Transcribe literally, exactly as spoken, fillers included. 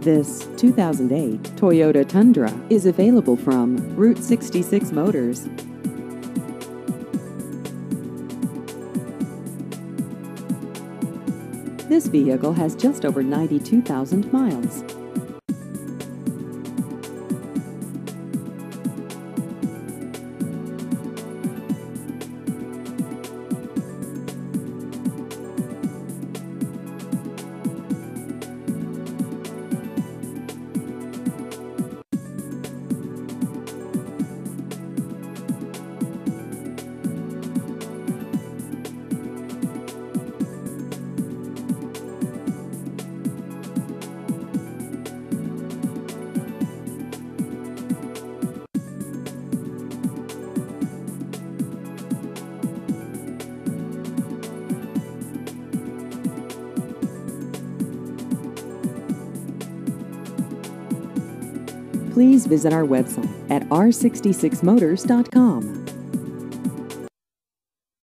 This two thousand eight Toyota Tundra is available from Route sixty-six Motors. This vehicle has just over ninety-two thousand miles. Please visit our website at r sixty-six motors dot com.